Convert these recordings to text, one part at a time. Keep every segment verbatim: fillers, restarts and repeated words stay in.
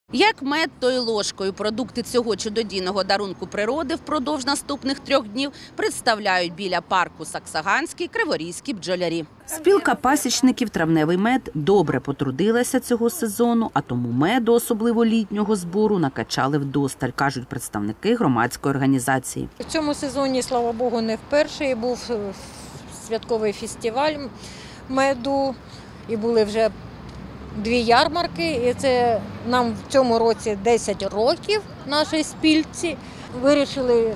Як мед, то й ложкою. Продукти цього чудодійного дарунку природи впродовж наступних трьох днів представляють біля парку Саксаганський криворізькі бджолярі. Спілка пасічників «Травневий мед» добре потрудилася цього сезону, а тому меду, особливо літнього збору, накачали вдосталь, кажуть представники громадської організації. В цьому сезоні, слава Богу, не вперше був святковий фестиваль меду і були вже дві ярмарки, і це нам в цьому році десять років нашій спілці. Вирішили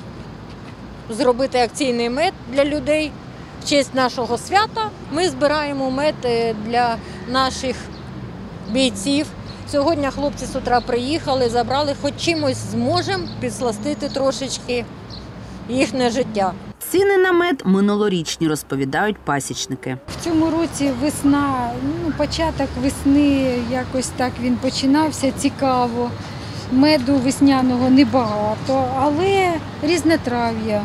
зробити акційний мед для людей в честь нашого свята. Ми збираємо мед для наших бійців. Сьогодні хлопці з утра приїхали, забрали, хоч чимось зможемо підсластити трошечки їхнє життя. Ціни на мед минулорічні, розповідають пасічники. В цьому році весна, ну, початок весни, якось так він починався цікаво. Меду весняного небагато, але різнотрав'я,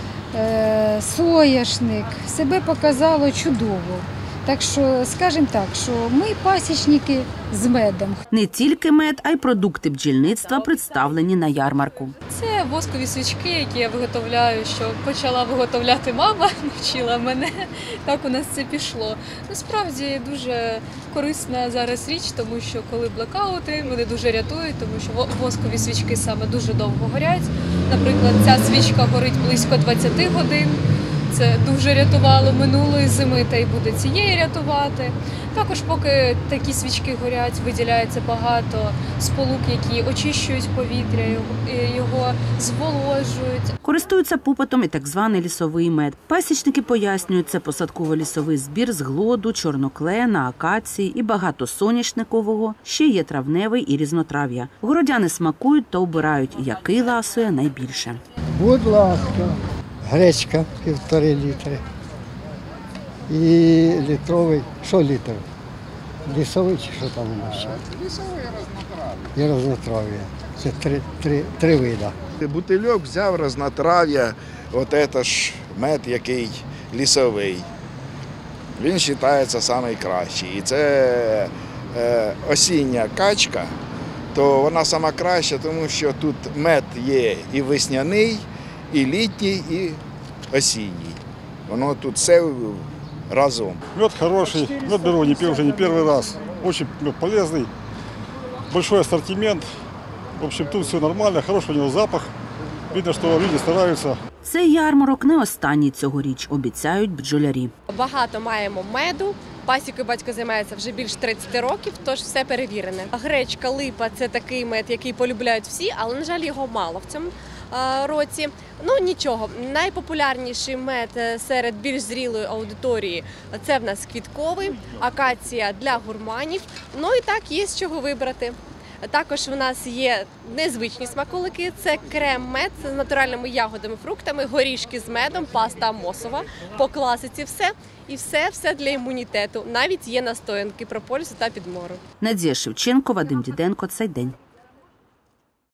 е, соняшник себе показало чудово. Так що, скажімо так, що ми пасічники з медом. Не тільки мед, а й продукти бджільництва представлені на ярмарку. Це воскові свічки, які я виготовляю, що почала виготовляти мама, навчила мене. Так у нас це пішло. Насправді дуже корисна зараз річ, тому що коли блекаути, вони дуже рятують, тому що воскові свічки саме дуже довго горять. Наприклад, ця свічка горить близько двадцять годин. Це дуже рятувало минулої зими, та й буде цієї рятувати. Також, поки такі свічки горять, виділяється багато сполук, які очищують повітря, його зволожують. Користуються попитом і так званий лісовий мед. Пасічники пояснюють, це посадково-лісовий збір з глоду, чорноклена, акації і багато соняшникового, ще є травневий і різнотрав'я. Городяни смакують та обирають, який ласує найбільше. Будь ласка. Гречка півтори літри і літровий, що літр? Лісовий чи що там у нас ще? Лісовий рознотрав'я. І рознотрав'я. Це три, три, три вида. Бутильок взяв рознотрав'я, от це ж мед, який лісовий. Він вважається найкращий. І це е, осіння качка, то вона сама краща, тому що тут мед є і весняний, и летний, и осенний. Оно тут все разом. Мед хороший, мед беру не, уже не первый раз. Очень мед полезный, большой ассортимент. В общем, тут все нормально, хороший у него запах. Видно, что люди стараются. Цей ярмарок не останній цьогоріч, обіцяють бджолярі. Багато маємо меду. Пасікою батько займається вже більше тридцяти років, тож все перевірене. Гречка, липа – це такий мед, який полюбляють всі, але, на жаль, його мало в цьому році. Ну, нічого. Найпопулярніший мед серед більш зрілої аудиторії – це в нас квітковий, акація для гурманів. Ну і так, є з чого вибрати. Також в нас є незвичні смаколики – це крем-мед з натуральними ягодами, фруктами, горішки з медом, паста мосова, по класиці все. І все-все для імунітету. Навіть є настоянки прополісу та підмору. Надія Шевченко, Вадим Діденко. Цей день.